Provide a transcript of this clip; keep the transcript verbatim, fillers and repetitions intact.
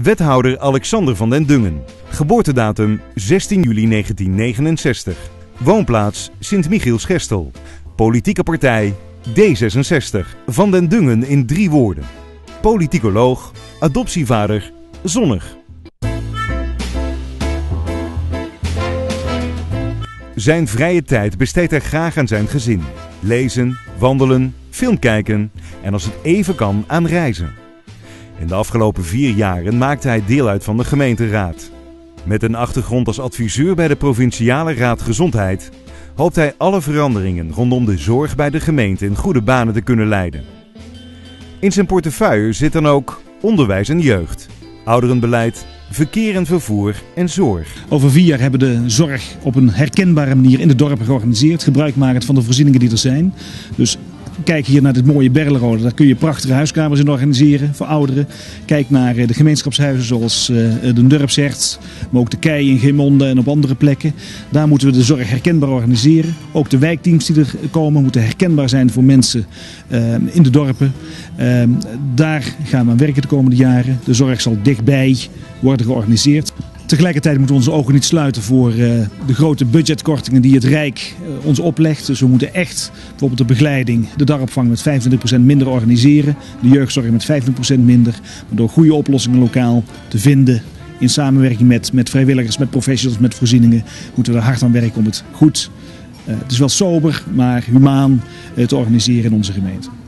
Wethouder Alexander van den Dungen. Geboortedatum zestien juli negentiennegenenzestig. Woonplaats Sint-Michiels-Gestel. Politieke partij D zesenzestig. Van den Dungen in drie woorden. Politicoloog, adoptievader, zonnig. Zijn vrije tijd besteedt hij graag aan zijn gezin. Lezen, wandelen, film kijken en als het even kan aan reizen. In de afgelopen vier jaren maakte hij deel uit van de gemeenteraad. Met een achtergrond als adviseur bij de Provinciale Raad Gezondheid hoopt hij alle veranderingen rondom de zorg bij de gemeente in goede banen te kunnen leiden. In zijn portefeuille zit dan ook onderwijs en jeugd, ouderenbeleid, verkeer en vervoer en zorg. Over vier jaar hebben we de zorg op een herkenbare manier in de dorpen georganiseerd, gebruikmakend van de voorzieningen die er zijn. Dus kijk hier naar dit mooie Berlerode, daar kun je prachtige huiskamers in organiseren voor ouderen. Kijk naar de gemeenschapshuizen zoals de Durpsherts, maar ook de Kei in Geemonde en op andere plekken. Daar moeten we de zorg herkenbaar organiseren. Ook de wijkteams die er komen moeten herkenbaar zijn voor mensen in de dorpen. Daar gaan we aan werken de komende jaren. De zorg zal dichtbij worden georganiseerd. Tegelijkertijd moeten we onze ogen niet sluiten voor uh, de grote budgetkortingen die het Rijk uh, ons oplegt. Dus we moeten echt bijvoorbeeld de begeleiding, de dagopvang met vijfentwintig procent minder organiseren. De jeugdzorg met vijfentwintig procent minder. Maar door goede oplossingen lokaal te vinden in samenwerking met, met vrijwilligers, met professionals, met voorzieningen, moeten we er hard aan werken om het goed, uh, het is wel sober, maar humaan uh, te organiseren in onze gemeente.